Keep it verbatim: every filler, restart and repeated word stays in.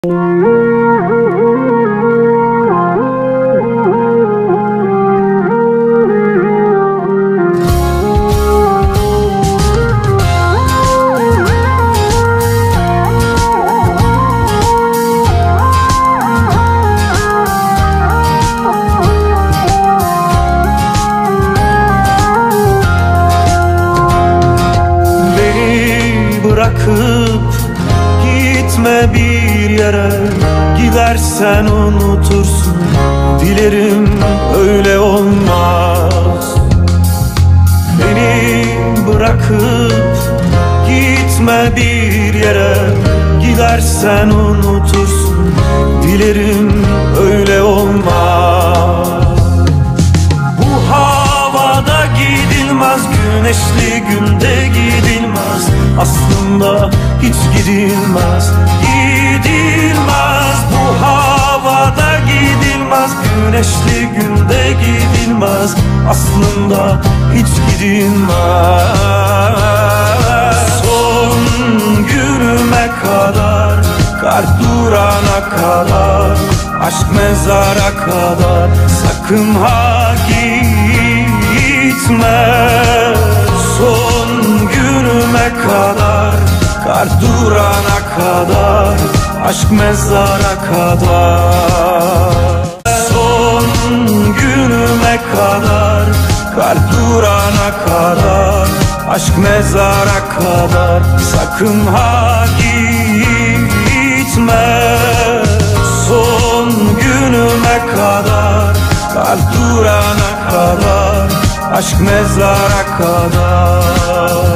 Bırakıp gitme bir yere, gidersen unutursun. Dilerim öyle olmaz. Beni bırakıp gitme bir yere, gidersen unutursun. Dilerim öyle olmaz. Bu havada gidilmez, güneşli günde gidilmez. Aslında hiç gidilmez, gidilmez. Bu havada gidilmez, güneşli günde gidilmez. Aslında hiç gidilmez. Son günüme kadar, kalp durana kadar, aşk mezara kadar, sakın ha gitme. Son günüme kadar, kalp durana kadar, aşk mezara kadar. Son günüme kadar, kalp durana kadar, aşk mezara kadar, sakın ha gitme. Son günüme kadar, kalp durana kadar, aşk mezara kadar.